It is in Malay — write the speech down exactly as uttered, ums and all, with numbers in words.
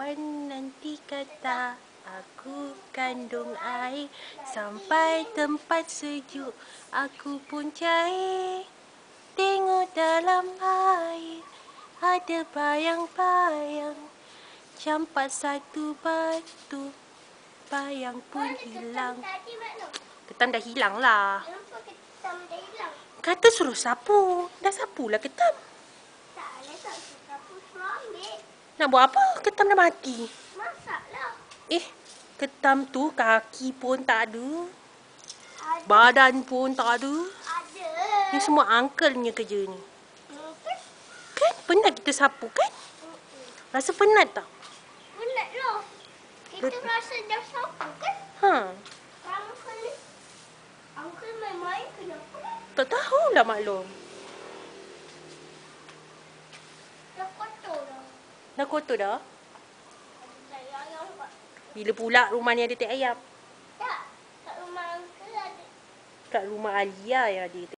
Kawan nanti kata aku kandung air. Sampai tempat sejuk aku pun cair. Tengok dalam air ada bayang-bayang. Campak satu batu, bayang pun hilang. Ketam dah hilang lah. Kenapa ketam dah hilang? Kata suruh sapu. Dah sapulah ketam. Taklah, tak suruh sapu, suruh ambil. Nak buat apa? Ketam dah mati. Masaklah. Eh, ketam tu kaki pun tak ada. Ada. Badan pun tak ada. Ada. Ni semua uncle-nya kerja ni. Mungkin. Kan? Penat kita sapu kan? Rasa penat tak? Penat lah. Kita Bet- rasa dah sapu kan? Ha. Uncle ni. Uncle main-main kenapa? Tak tahulah maklum. Dah kotor dah. Dah kotor dah? Tai ayam buat. Bila pula rumah ni ada tai ayam? Tak. Kat rumah uncle ada. Kat rumah Alia yang ada